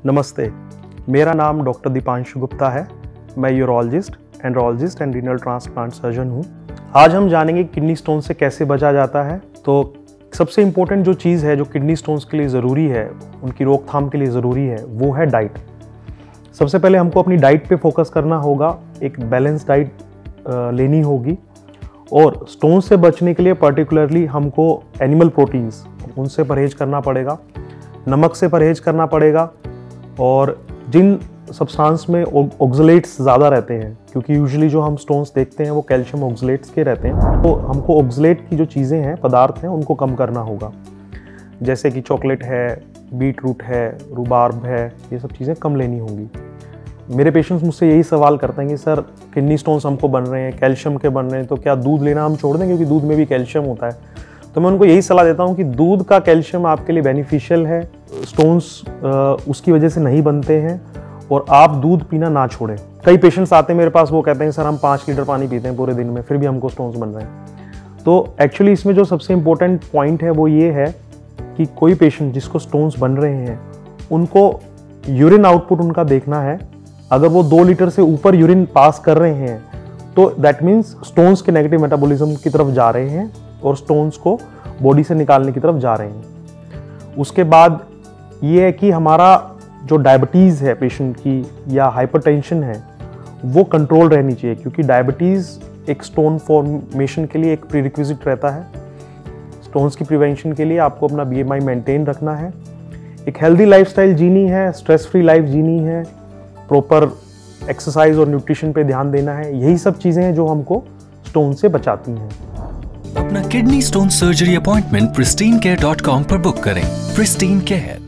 नमस्ते, मेरा नाम डॉक्टर दीपांशु गुप्ता है। मैं urologist, andrologist and renal transplant surgeon हूँ। आज हम जानेंगे किडनी स्टोन से कैसे बचा जाता है। तो सबसे इम्पोर्टेंट जो चीज़ है जो किडनी स्टोन्स के लिए ज़रूरी है, उनकी रोकथाम के लिए ज़रूरी है, वो है डाइट। सबसे पहले हमको अपनी डाइट पे फोकस करना होगा, एक बैलेंस डाइट लेनी होगी और स्टोन से बचने के लिए पर्टिकुलरली हमको एनिमल प्रोटीन्स उनसे परहेज करना पड़ेगा, नमक से परहेज करना पड़ेगा और जिन सब्सटेंस में ऑक्सलेट्स ज़्यादा रहते हैं, क्योंकि यूजुअली जो हम स्टोन्स देखते हैं वो कैल्शियम ऑक्सलेट्स के रहते हैं, तो हमको ऑक्सलेट की जो चीज़ें हैं, पदार्थ हैं, उनको कम करना होगा। जैसे कि चॉकलेट है, बीट रूट है, रूबार्ब है, ये सब चीज़ें कम लेनी होंगी। मेरे पेशेंट्स मुझसे यही सवाल करते हैं कि सर किडनी स्टोन्स हमको बन रहे हैं, कैल्शियम के बन रहे हैं, तो क्या दूध लेना हम छोड़ दें, क्योंकि दूध में भी कैल्शियम होता है। तो मैं उनको यही सलाह देता हूँ कि दूध का कैल्शियम आपके लिए बेनिफिशियल है, स्टोन्स उसकी वजह से नहीं बनते हैं और आप दूध पीना ना छोड़ें। कई पेशेंट्स आते हैं मेरे पास, वो कहते हैं सर हम 5 लीटर पानी पीते हैं पूरे दिन में, फिर भी हमको स्टोन्स बन रहे हैं। तो एक्चुअली इसमें जो सबसे इम्पोर्टेंट पॉइंट है वो ये है कि कोई पेशेंट जिसको स्टोन्स बन रहे हैं उनको यूरिन आउटपुट उनका देखना है। अगर वो 2 लीटर से ऊपर यूरिन पास कर रहे हैं तो दैट मीन्स स्टोन्स के नेगेटिव मेटाबॉलिज्म की तरफ जा रहे हैं और स्टोन्स को बॉडी से निकालने की तरफ जा रहे हैं। उसके बाद ये है कि हमारा जो डायबिटीज़ है पेशेंट की या हाइपरटेंशन है वो कंट्रोल रहनी चाहिए, क्योंकि डायबिटीज़ एक स्टोन फॉर्मेशन के लिए एक प्रीरिक्विजिट रहता है। स्टोन्स की प्रिवेंशन के लिए आपको अपना BMI मेंटेन रखना है, एक हेल्दी लाइफस्टाइल जीनी है, स्ट्रेस फ्री लाइफ जीनी है, प्रॉपर एक्सरसाइज और न्यूट्रिशन पे ध्यान देना है। यही सब चीज़ें हैं जो हमको स्टोन से बचाती हैं। अपना kidney stone surgery appointment pristinecare.com पर बुक करें। Pristine care.